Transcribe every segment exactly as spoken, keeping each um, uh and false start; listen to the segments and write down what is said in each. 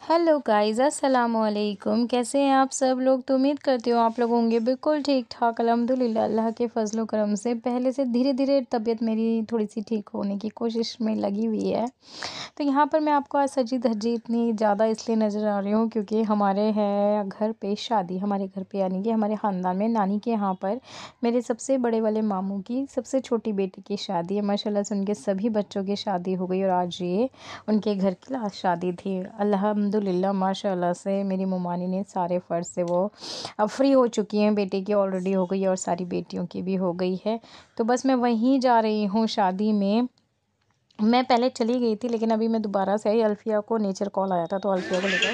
Hello guys, अस्सलाम वालेकुम। कैसे हैं आप सब लोग? तो उम्मीद करती हूँ आप लोग होंगे बिल्कुल ठीक ठाक। अल्हम्दुलिल्लाह, अल्लाह के फजलो करम से पहले से धीरे धीरे तबीयत मेरी थोड़ी सी ठीक होने की कोशिश में लगी हुई है। तो यहाँ पर मैं आपको आज सजी धजी इतनी ज़्यादा इसलिए नज़र आ रही हूँ क्योंकि हमारे है घर पे शादी, हमारे घर पे यानी कि हमारे ख़ानदान में नानी के यहाँ पर मेरे सबसे बड़े वाले मामू की सबसे छोटी बेटी की शादी है। माशाल्लाह से उनके सभी बच्चों की शादी हो गई और आज ये उनके घर की लास्ट शादी थी। अल्हम्दुलिल्लाह माशाल्लाह से मेरी मुमानी ने सारे फ़र्ज़ से वो अब फ्री हो चुकी हैं। बेटे की ऑलरेडी हो गई और सारी बेटियों की भी हो गई है। तो बस मैं वहीं जा रही हूँ शादी में। मैं पहले चली गई थी लेकिन अभी मैं दोबारा से आई। अल्फ़िया को नेचर कॉल आया था तो अल्फ़िया को लेकर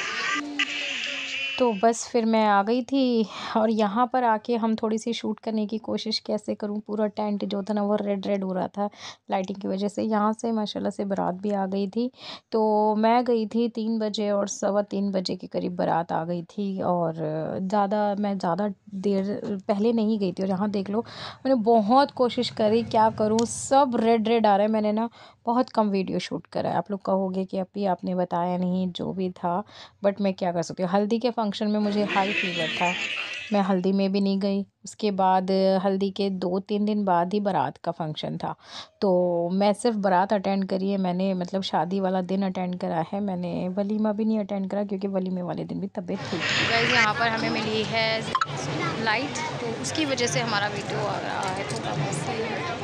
तो बस फिर मैं आ गई थी और यहाँ पर आके हम थोड़ी सी शूट करने की कोशिश कैसे करूँ। पूरा टेंट जो था ना वो रेड रेड हो रहा था लाइटिंग की वजह से। यहाँ से माशाल्लाह से बारात भी आ गई थी। तो मैं गई थी तीन बजे और सवा तीन बजे के करीब बारात आ गई थी। और ज़्यादा मैं ज़्यादा देर पहले नहीं गई थी। और यहाँ देख लो मैंने बहुत कोशिश करी, क्या करूँ, सब रेड रेड आ रहा है। मैंने ना बहुत कम वीडियो शूट करा है। आप लोग कहोगे कि अभी आपने बताया नहीं, जो भी था, बट मैं क्या कर सकती हूँ। हल्दी के फंक्शन में मुझे हाई फीवर था, मैं हल्दी में भी नहीं गई। उसके बाद हल्दी के दो तीन दिन बाद ही बारात का फंक्शन था। तो मैं सिर्फ बारात अटेंड करी है मैंने, मतलब शादी वाला दिन अटेंड करा है मैंने। वलीमा भी नहीं अटेंड करा क्योंकि वलीमे वाले दिन भी तबीयत ठीक थी। गाइस यहाँ पर हमें मिली है लाइट, तो उसकी वजह से हमारा वीडियो आ रहा है थोड़ा बहुत सही।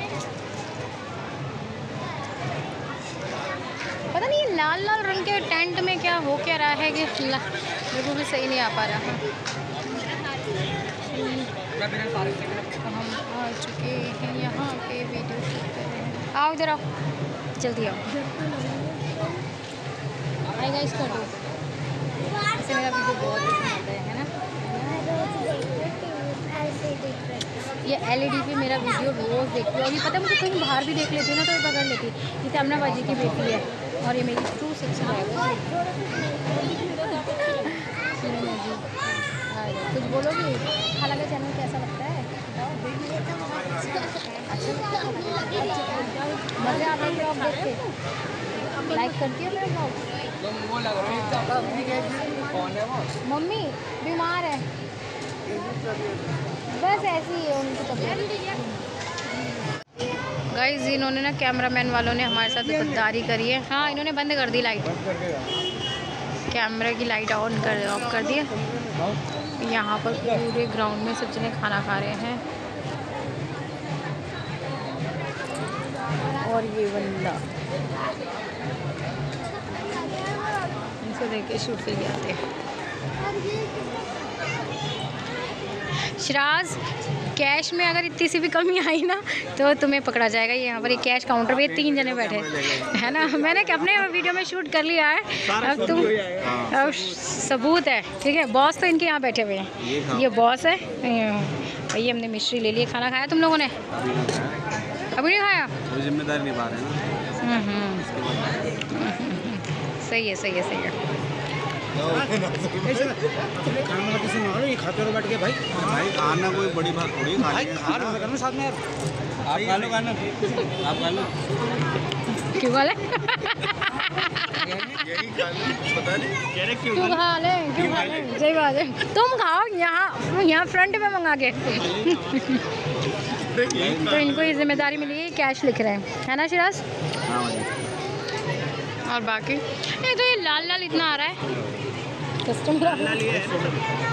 पता नहीं लाल लाल रंग के टेंट में क्या हो क्या रहा है कि मेरे को भी सही नहीं आ पा रहा। तो हम आ चुके हैं यहाँ पे, वीडियो शूट कर रहे हैं। आओ इधर आओ, जल्दी आओ। हाय गाइस कर दो, इससे मेरा वीडियो बहुत पसंद आता है ना। ये एलईडी पे मेरा वीडियो रोज़ देखती हूँ। और ये पता है मुझे कहीं बाहर भी देख लेती है ना तो ये पकड़ लेती। जैसे अमना बाजी की बेटी है और ये मेरी टू सब्सक्राइबर है। कुछ बोलोगी? खाला का चैनल कैसा लगता है? अच्छा मज़े आता है ब्लॉग देख के? लाइक करती हो मेरा ब्लॉग? मम्मी बीमार है, बस ऐसी ही है उनकी तबीयत। गाइस इन्होंने ना कैमरामैन वालों ने हमारे साथ गद्दारी करी है। हाँ इन्होंने बंद कर दी लाइट, कैमरे की लाइट ऑन कर ऑफ कर दी है। यहाँ पर पूरे ग्राउंड में सब जने खाना खा रहे हैं और ये बंदा इनको देख के शूट के लिए आते हैं। शिराज, कैश में अगर इतनी सी भी कमी आई ना तो तुम्हें पकड़ा जाएगा। यहाँ पर ये कैश काउंटर पे तीन जने बैठे है ना। मैंने अपने वीडियो में शूट कर लिया है, अब तुम अब सबूत है, ठीक है। बॉस तो इनके यहाँ बैठे हुए हैं, ये बॉस है भाई। हमने मिश्री ले लिए। खाना खाया तुम लोगों ने? अभी नहीं खाया, जिम्मेदारी निभा रहे हैं ना। सही है सही है सही है। खाते रहो बैठ के भाई। भाई खाना कोई बड़ी बात थोड़ी है, भाई खा रहे करना साथ में यार। आप खा लो खाना, आप खा लो। क्यों खा ले? यही खा लो, पता नहीं कह रहे क्यों क्यों खा ले, क्यों खा ले? सही बात है, तुम खाओ यहाँ यहाँ फ्रंट में मंगा के। तो इनको ये जिम्मेदारी मिली है, कैश लिख रहे हैं, है ना शिराज? और बाकी नहीं तो ये लाल लाल इतना आ रहा है कस्टमर।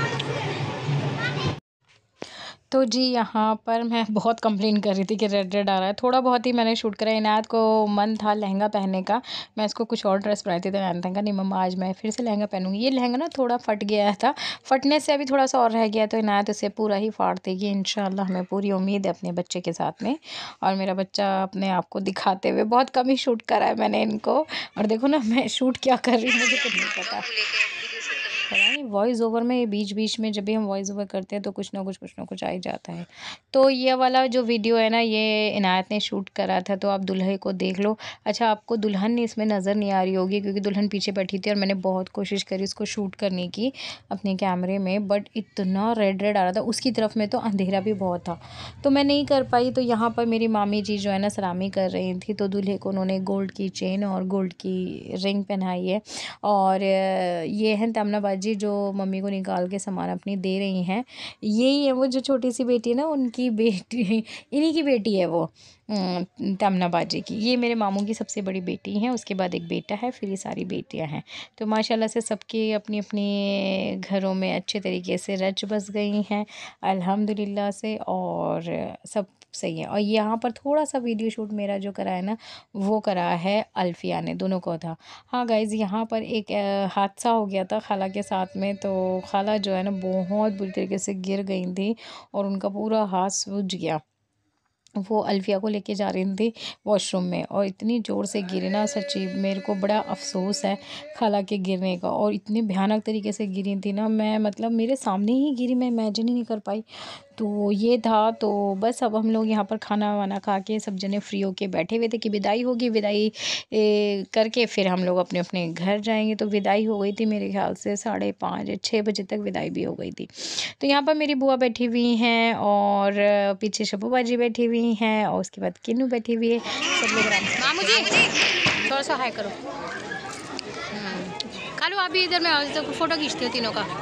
तो जी यहाँ पर मैं बहुत कंप्लेन कर रही थी कि रेड रेड आ रहा है। थोड़ा बहुत ही मैंने शूट करा। इनायत को मन था लहंगा पहनने का, मैं इसको कुछ और ड्रेस पहनाई थी तो इनायत कहा नहीं मम्मा आज मैं फिर से लहंगा पहनूंगी। ये लहंगा ना थोड़ा फट गया था, फटने से अभी थोड़ा सा और रह गया तो इनायत उसे पूरा ही फाड़ देगी इंशाल्लाह। हमें पूरी उम्मीद है अपने बच्चे के साथ में। और मेरा बच्चा अपने आप को दिखाते हुए बहुत कम ही शूट करा है मैंने इनको। और देखो ना मैं शूट क्या कर रही हूँ, मुझे कुछ नहीं पता। पता नहीं वॉइस ओवर में बीच बीच में जब भी हम वॉइस ओवर करते हैं तो कुछ ना कुछ कुछ ना कुछ आ ही जाता है। तो ये वाला जो वीडियो है ना, ये इनायत ने शूट करा था, तो आप दुल्हे को देख लो। अच्छा, आपको दुल्हन इसमें नज़र नहीं आ रही होगी क्योंकि दुल्हन पीछे बैठी थी और मैंने बहुत कोशिश करी उसको शूट करने की अपने कैमरे में, बट इतना रेड रेड आ रहा था। उसकी तरफ में तो अंधेरा भी बहुत था, तो मैं नहीं कर पाई। तो यहाँ पर मेरी मामी जी जो है ना सलामी कर रही थी, तो दूल्हे को उन्होंने गोल्ड की चेन और गोल्ड की रिंग पहनाई है। और ये है तमन्ना बाजी जो मम्मी को निकाल के सामान अपनी दे रही हैं। यही है वो जो छोटी सी बेटी है ना, उनकी बेटी, इन्हीं की बेटी है वो तमन्ना बाजी की। ये मेरे मामू की सबसे बड़ी बेटी हैं, उसके बाद एक बेटा है, फिर ये सारी बेटियां हैं। तो माशाल्लाह से सबके अपनी अपनी घरों में अच्छे तरीके से रच बस गई हैं अल्हम्दुलिल्लाह से, और सब सही है। और यहाँ पर थोड़ा सा वीडियो शूट मेरा जो करा है ना, वो करा है अल्फिया ने, दोनों को था। हाँ गाइज़, यहाँ पर एक हादसा हो गया था खाला के साथ में। तो खाला जो है ना बहुत बुरी तरीके से गिर गई थी और उनका पूरा हाथ सूज गया। वो अल्फिया को लेके जा रही थी वॉशरूम में और इतनी ज़ोर से गिरी ना, सच्ची मेरे को बड़ा अफसोस है खाला के गिरने का। और इतनी भयानक तरीके से गिरी थी ना, मैं मतलब मेरे सामने ही गिरी, मैं इमेजिन ही नहीं कर पाई। तो ये था। तो बस अब हम लोग यहाँ पर खाना वाना खा के सब जने फ्री होके बैठे हुए थे कि विदाई होगी, विदाई ए, करके फिर हम लोग अपने अपने घर जाएंगे। तो विदाई हो गई थी मेरे ख्याल से साढ़े पाँच या छः बजे तक विदाई भी हो गई थी। तो यहाँ पर मेरी बुआ बैठी हुई हैं और पीछे शबू बाजी बैठी हुई हैं और उसके बाद किन्नू बैठी हुई है। सब लोग आराम से। मामू जी थोड़ा सा हाय करो। खालो आप भी इधर में आओ, तो फोटो खींचती हो तीनों का।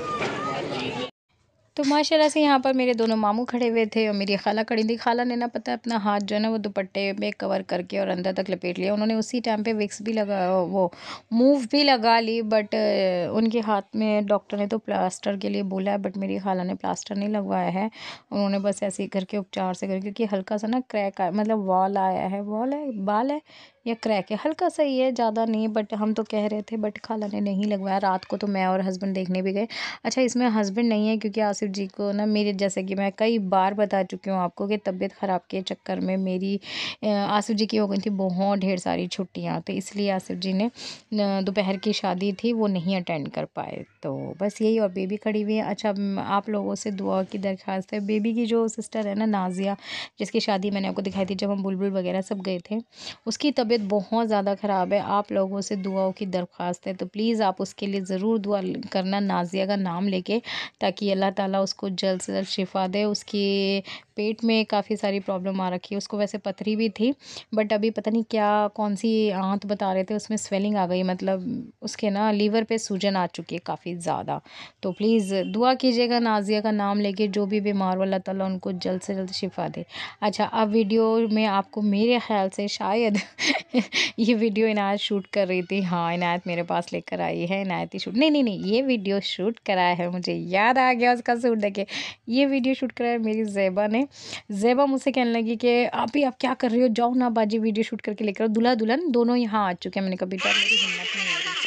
तो माशाल्लाह से यहाँ पर मेरे दोनों मामू खड़े हुए थे और मेरी खाला खड़ी थी। खाला ने ना पता है अपना हाथ जो है ना वो दुपट्टे में कवर करके और अंदर तक लपेट लिया। उन्होंने उसी टाइम पे विक्स भी लगा, वो मूव भी लगा ली, बट उनके हाथ में डॉक्टर ने तो प्लास्टर के लिए बोला है, बट मेरी खाला ने प्लास्टर नहीं लगवाया है। उन्होंने बस ऐसे ही करके उपचार से करके, क्योंकि हल्का सा ना क्रैक मतलब वॉल आया है, वॉल है बाल है या क्रैक है, हल्का सा ही है, ज़्यादा नहीं। बट हम तो कह रहे थे, बट खाला ने नहीं लगवाया। रात को तो मैं और हस्बैंड देखने भी गए। अच्छा, इसमें हस्बैंड नहीं है क्योंकि आसिफ जी को ना मेरे, जैसे कि मैं कई बार बता चुकी हूँ आपको कि तबीयत ख़राब के चक्कर में मेरी आसिफ जी की हो गई थी बहुत ढेर सारी छुट्टियाँ, तो इसलिए आसिफ जी ने दोपहर की शादी थी वो नहीं अटेंड कर पाए। तो बस यही। और बेबी खड़ी हुई है। अच्छा, आप लोगों से दुआ की दरख्वास्त है, बेबी की जो सिस्टर है ना नाजिया, जिसकी शादी मैंने आपको दिखाई थी जब हम बुलबुल वगैरह सब गए थे, उसकी तबीयत बहुत ज़्यादा ख़राब है। आप लोगों से दुआओं की दरख्वास्त है, तो प्लीज़ आप उसके लिए ज़रूर दुआ करना नाजिया का नाम लेके, ताकि अल्लाह ताला उसको जल्द से जल्द शिफा दे। उसकी पेट में काफ़ी सारी प्रॉब्लम आ रखी है, उसको वैसे पथरी भी थी, बट अभी पता नहीं क्या कौन सी आंत बता रहे थे, उसमें स्वेलिंग आ गई, मतलब उसके ना लीवर पे सूजन आ चुकी है काफ़ी ज़्यादा। तो प्लीज़ दुआ कीजिएगा नाजिया का नाम लेके, जो भी बीमार हो अल्लाह ताला उनको जल्द से जल्द शिफा दे। अच्छा, अब वीडियो में आपको मेरे ख्याल से शायद ये वीडियो इनायत शूट कर रही थी। हाँ, इनायत मेरे पास लेकर आई है, इनायत ही शूट, नहीं नहीं नहीं ये वीडियो शूट कराया है, मुझे याद आ गया उसका सूट देखे। ये वीडियो शूट कराया है मेरी ज़ेबा ने। ज़ेबा मुझसे कहने लगी कि आप ही आप क्या कर रही हो, जाओ ना बाजी वीडियो शूट करके लेकर आओ। दूल्हा दुल्हन दोनों यहाँ आ चुके हैं। मैंने कहा बेटा मेरी हिम्मत नहीं हो रही।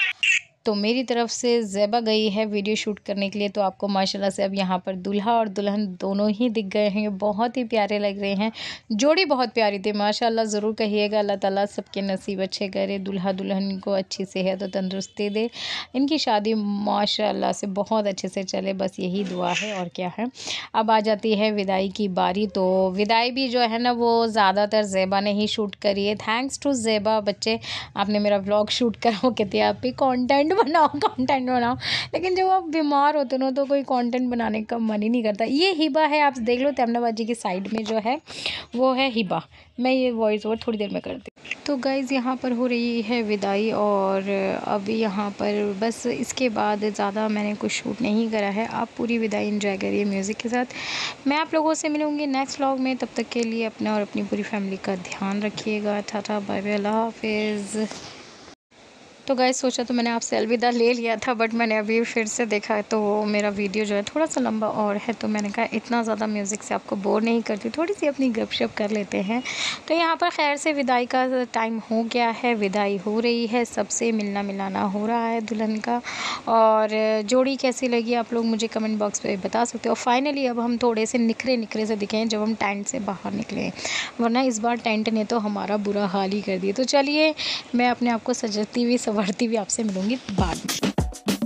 तो मेरी तरफ से ज़ेबा गई है वीडियो शूट करने के लिए। तो आपको माशाल्लाह से अब यहाँ पर दूल्हा और दुल्हन दोनों ही दिख गए हैं, बहुत ही प्यारे लग रहे हैं, जोड़ी बहुत प्यारी थी माशाल्लाह। ज़रूर कहिएगा अल्लाह ताला सबके नसीब अच्छे करे, दूल्हा दुल्हन को अच्छी सेहत और तंदुरुस्ती दे, इनकी शादी माशाल्लाह से बहुत अच्छे से चले, बस यही दुआ है और क्या है। अब आ जाती है विदाई की बारी। तो विदाई भी जो है ना वो ज़्यादातर ज़ेबा ने ही शूट करी है। थैंक्स टू ज़ेबा, बच्चे आपने मेरा व्लॉग शूट करा, वो कहते हैं आप भी कॉन्टेंट बनाओ कंटेंट बनाओ, लेकिन जब आप बीमार होते हो ना तो कोई कंटेंट बनाने का मन ही नहीं करता। ये हिबा है, आप देख लो तमन्ना बाजी की साइड में जो है वो है हिबा। मैं ये वॉइस ओवर थोड़ी देर में करती हूँ। तो गाइज़ यहाँ पर हो रही है विदाई और अभी यहाँ पर बस इसके बाद ज़्यादा मैंने कुछ शूट नहीं करा है। आप पूरी विदाई एंजॉय करिए म्यूज़िक के साथ। मैं आप लोगों से मिलूँगी नेक्स्ट व्लॉग में, तब तक के लिए अपना और अपनी पूरी फैमिली का ध्यान रखिएगा। टाटा बाय बाय, अल्लाह हाफिज़। तो गाइस सोचा तो मैंने आपसे अलविदा ले लिया था, बट मैंने अभी फिर से देखा तो मेरा वीडियो जो है थोड़ा सा लंबा और है, तो मैंने कहा इतना ज़्यादा म्यूज़िक से आपको बोर नहीं करती, थोड़ी सी अपनी गपशप कर लेते हैं। तो यहाँ पर खैर से विदाई का टाइम हो गया है, विदाई हो रही है, सबसे मिलना मिलाना हो रहा है दुल्हन का। और जोड़ी कैसी लगी आप लोग मुझे कमेंट बॉक्स पर बता सकते हो। फाइनली अब हम थोड़े से निखरे निखरे से दिखे हैं जब हम टेंट से बाहर निकले, वरना इस बार टेंट ने तो हमारा बुरा हाल ही कर दिया। तो चलिए मैं अपने आप को सजती हुई बढ़ती हुई आपसे मिलूंगी बाद में।